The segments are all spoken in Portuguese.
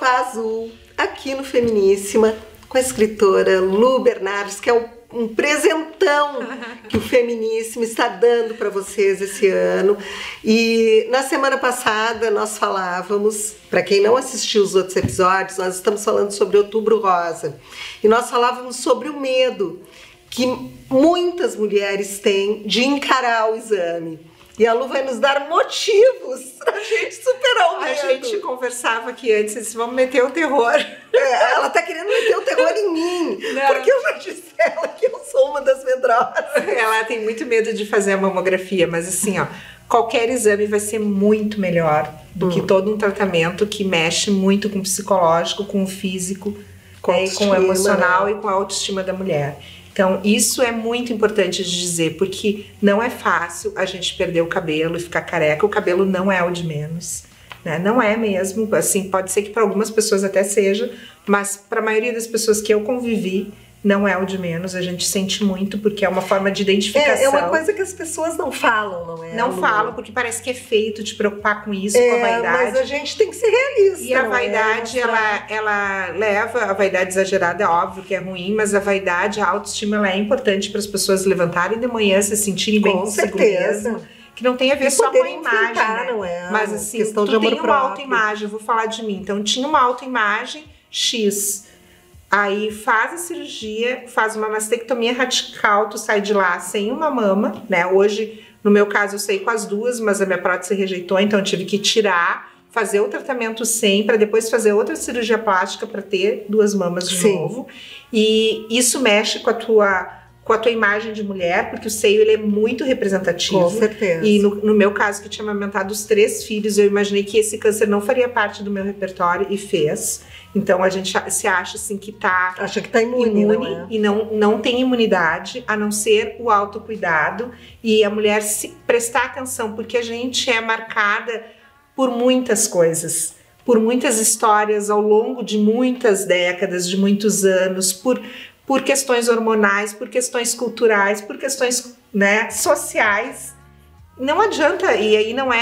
Sofá Azul, aqui no Feminíssima, com a escritora Lu Bernardes, que é um presentão que o Feminíssima está dando para vocês esse ano. E na semana passada nós falávamos, para quem não assistiu os outros episódios, nós estamos falando sobre Outubro Rosa. E nós falávamos sobre o medo que muitas mulheres têm de encarar o exame. E a Lu vai nos dar motivos pra gente superar o medo. A gente conversava aqui antes, disse, vamos meter o terror. Ela tá querendo meter o terror em mim. Não. Porque eu já disse a ela que eu sou uma das medrosas. Ela tem muito medo de fazer a mamografia, mas assim, ó, qualquer exame vai ser muito melhor do que todo um tratamento que mexe muito com o psicológico, com o físico, com o emocional, né? E com a autoestima da mulher. Então, isso é muito importante de dizer, porque não é fácil a gente perder o cabelo e ficar careca. O cabelo não é o de menos, né? Não é mesmo. Assim, pode ser que para algumas pessoas até seja, mas para a maioria das pessoas que eu convivi, não é o de menos. A gente sente muito, porque é uma forma de identificação. É uma coisa que as pessoas não falam, não é? Não falam, porque parece que é feito de preocupar com isso, com a vaidade. Mas a gente tem que ser realista. E a vaidade, ela leva, a vaidade exagerada é óbvio que é ruim, mas a vaidade, a autoestima, ela é importante para as pessoas levantarem de manhã, se sentirem bem consigo mesmo. Que não tem a ver só com a imagem, né? Não é? Mas assim, questão de tu amor tem uma próprio. autoimagem, eu vou falar de mim. Então, tinha uma autoimagem X. Aí faz a cirurgia, faz uma mastectomia radical, tu sai de lá sem uma mama, né? Hoje, no meu caso, eu saí com as duas, mas a minha prótese rejeitou, então eu tive que tirar, fazer o tratamento sem, para depois fazer outra cirurgia plástica para ter duas mamas de novo. E isso mexe com a tua imagem de mulher, porque o seio ele é muito representativo. Com certeza. E no meu caso, que tinha amamentado os 3 filhos, eu imaginei que esse câncer não faria parte do meu repertório e fez. Então a gente se acha assim que tá... Acha que tá imune e não tem imunidade, a não ser o autocuidado e a mulher se prestar atenção, porque a gente é marcada por muitas coisas, por muitas histórias ao longo de muitas décadas, de muitos anos, por questões hormonais, por questões culturais, por questões, né, sociais. Não adianta, e aí não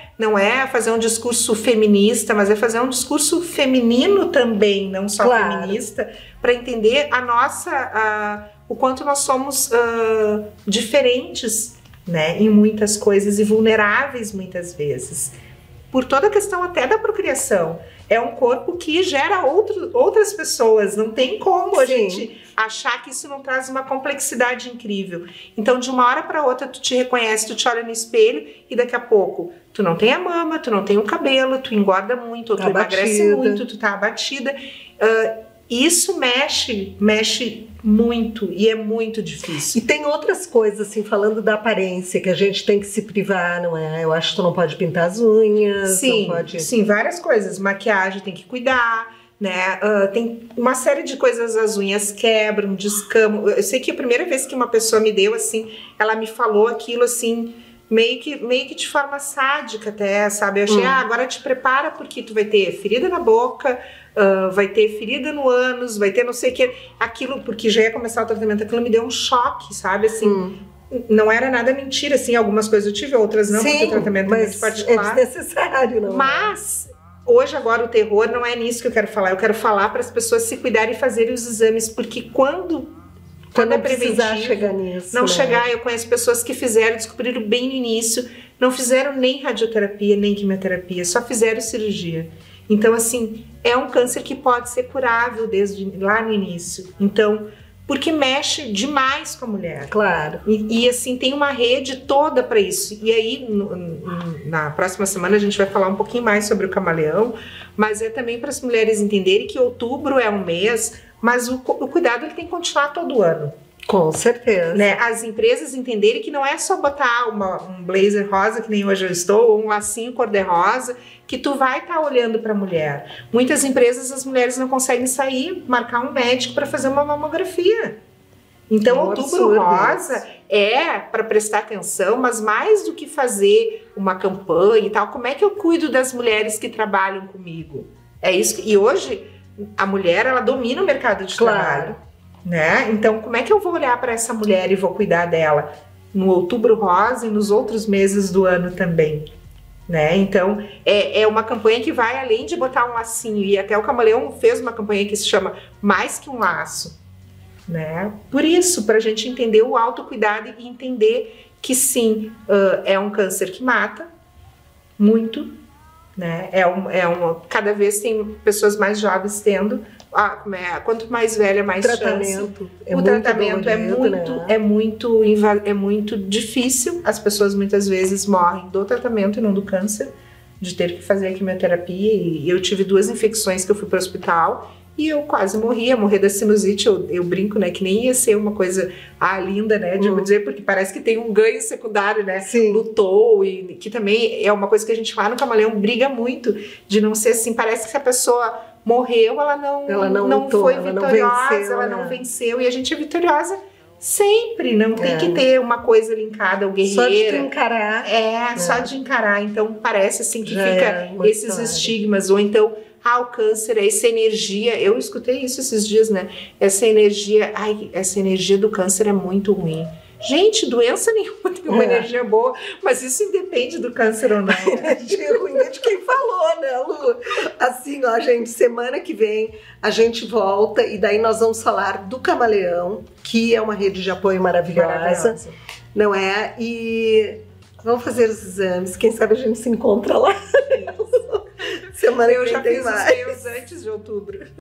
é fazer um discurso feminista, mas é fazer um discurso feminino também, não só feminista, para entender o quanto nós somos diferentes, né, em muitas coisas e vulneráveis muitas vezes. Por toda a questão até da procriação. É um corpo que gera outras pessoas, não tem como a gente achar que isso não traz uma complexidade incrível. Então, de uma hora para outra, tu te reconhece, tu te olha no espelho e daqui a pouco tu não tem a mama, tu não tem o cabelo, tu engorda muito, ou tu emagrece muito, tu tá abatida. Isso mexe muito e é muito difícil. E tem outras coisas, assim, falando da aparência, que a gente tem que se privar, não é? Eu acho que tu não pode pintar as unhas, sim, não pode... Sim, várias coisas. Maquiagem tem que cuidar, né? Tem uma série de coisas, as unhas quebram, descamam. Eu sei que a primeira vez que uma pessoa me deu, assim, ela me falou aquilo, assim, meio que de forma sádica até, sabe? Eu achei, agora te prepara porque tu vai ter ferida na boca, vai ter ferida no ânus, vai ter não sei o que, aquilo, porque já ia começar o tratamento, aquilo me deu um choque, sabe, assim, não era nada mentira, assim, algumas coisas eu tive, outras não, porque o tratamento é muito particular. É desnecessário, não. Mas, hoje agora o terror não é nisso que eu quero falar para as pessoas se cuidarem e fazerem os exames, porque quando é preventivo, chegar nisso, não chegar, eu conheço pessoas que fizeram, descobriram bem no início, não fizeram nem radioterapia, nem quimioterapia, só fizeram cirurgia. Então, assim, é um câncer que pode ser curável desde lá no início. Então, porque mexe demais com a mulher. Claro. E assim, tem uma rede toda para isso. E aí, na próxima semana, a gente vai falar um pouquinho mais sobre o camaleão, mas é também para as mulheres entenderem que outubro é um mês, mas o cuidado ele tem que continuar todo ano. Com certeza. Né? As empresas entenderem que não é só botar um blazer rosa, que nem hoje eu estou, ou um lacinho cor-de-rosa, que tu vai estar olhando para a mulher. Muitas empresas, as mulheres não conseguem sair, marcar um médico para fazer uma mamografia. Então, outubro rosa é para prestar atenção, mas mais do que fazer uma campanha e tal, como é que eu cuido das mulheres que trabalham comigo? É isso. E hoje, a mulher, ela domina o mercado de trabalho. Né? Então, como é que eu vou olhar para essa mulher e vou cuidar dela no outubro rosa e nos outros meses do ano também? né? Então, é uma campanha que vai além de botar um lacinho, e até o Camaleão fez uma campanha que se chama Mais Que Um Laço, né? Por isso, para a gente entender o autocuidado e entender que sim, é um câncer que mata muito, né? Cada vez tem pessoas mais jovens tendo, quanto mais velha, mais tratamento. O tratamento é muito difícil. As pessoas muitas vezes morrem do tratamento e não do câncer, de ter que fazer a quimioterapia. E eu tive 2 infecções que eu fui para o hospital e eu quase ia morrer da sinusite. Eu brinco, né, que nem ia ser uma coisa linda, né, de dizer, porque parece que tem um ganho secundário, né? Sim. Lutou, e que também é uma coisa que a gente lá no Camaleão briga muito, de não ser assim, parece que se a pessoa morreu, ela não lutou, foi vitoriosa, ela não venceu, e a gente é vitoriosa sempre, não tem que ter uma coisa linkada ao guerreiro. Só de encarar. Só de encarar. Então parece assim que fica esses estigmas, ou então o câncer, essa energia, eu escutei isso esses dias, né? Essa energia do câncer é muito ruim. Gente, doença nenhuma tem uma energia boa, mas isso independe do câncer ou não. A energia ruim é de quem falou, né, Lu? Assim, ó, gente, semana que vem a gente volta e daí nós vamos falar do Camaleão, que é uma rede de apoio maravilhosa. Não é? E vamos fazer os exames, quem sabe a gente se encontra lá. Semana que vem eu já tem fiz mais. os meus antes de outubro.